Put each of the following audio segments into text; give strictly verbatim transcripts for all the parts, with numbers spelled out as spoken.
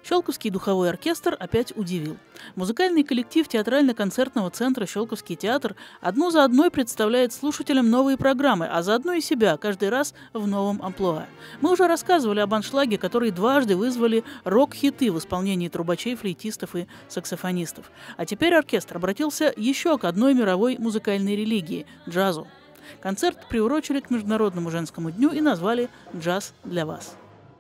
Щелковский духовой оркестр опять удивил. Музыкальный коллектив театрально-концертного центра «Щелковский театр» одну за одной представляет слушателям новые программы, а заодно и себя каждый раз в новом амплуа. Мы уже рассказывали об аншлаге, который дважды вызвали рок-хиты в исполнении трубачей, флейтистов и саксофонистов. А теперь оркестр обратился еще к одной мировой музыкальной религии – джазу. Концерт приурочили к Международному женскому дню и назвали «Джаз для вас».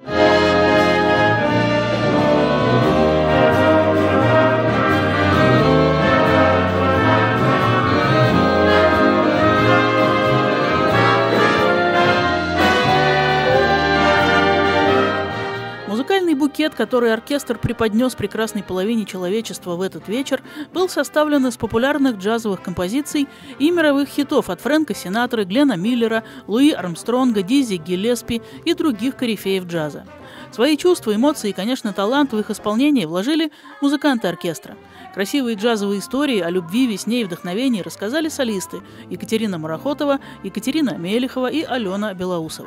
Музыкальный букет, который оркестр преподнес прекрасной половине человечества в этот вечер, был составлен из популярных джазовых композиций и мировых хитов от Фрэнка Синатры, Глена Миллера, Луи Армстронга, Дизи Гиллеспи и других корифеев джаза. Свои чувства, эмоции и, конечно, талант в их исполнении вложили музыканты оркестра. Красивые джазовые истории о любви, весне и вдохновении рассказали солисты Екатерина Марохотова, Екатерина Мелехова и Алена Белоусова.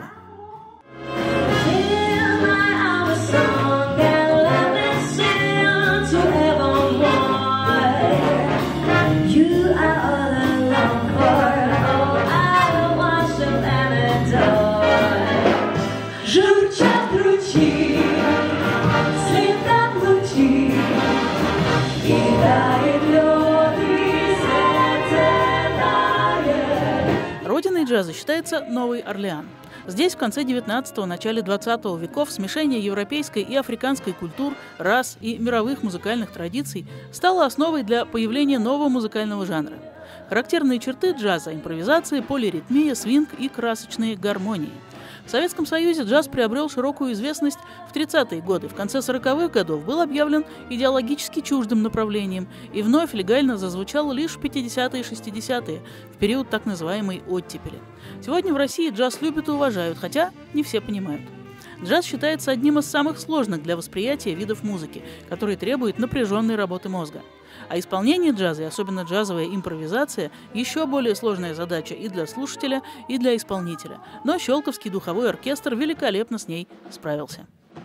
Родиной джаза считается Новый Орлеан. Здесь в конце девятнадцатого – начале двадцатого веков смешение европейской и африканской культур, рас и мировых музыкальных традиций стало основой для появления нового музыкального жанра. Характерные черты джаза – импровизация, полиритмия, свинг и красочные гармонии. В Советском Союзе джаз приобрел широкую известность в тридцатые годы. В конце сороковых годов был объявлен идеологически чуждым направлением и вновь легально зазвучал лишь в пятидесятые и шестидесятые, в период так называемой оттепели. Сегодня в России джаз любят и уважают, хотя не все понимают. Джаз считается одним из самых сложных для восприятия видов музыки, который требует напряженной работы мозга. А исполнение джаза, и особенно джазовая импровизация, еще более сложная задача и для слушателя, и для исполнителя. Но Щелковский духовой оркестр великолепно с ней справился.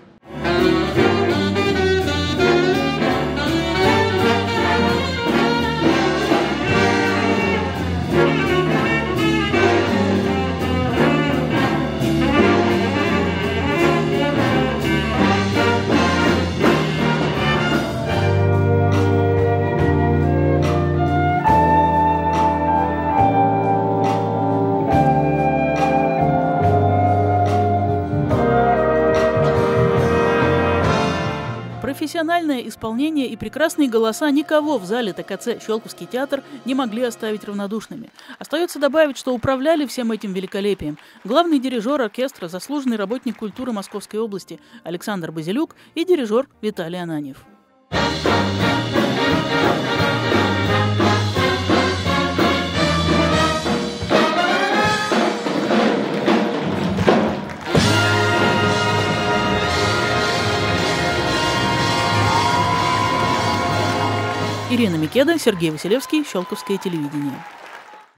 Профессиональное исполнение и прекрасные голоса никого в зале ТКЦ «Щелковский театр» не могли оставить равнодушными. Остается добавить, что управляли всем этим великолепием главный дирижер оркестра, заслуженный работник культуры Московской области Александр Базилюк и дирижер Виталий Ананьев. Ирина Микеда, Сергей Василевский, Щелковское телевидение.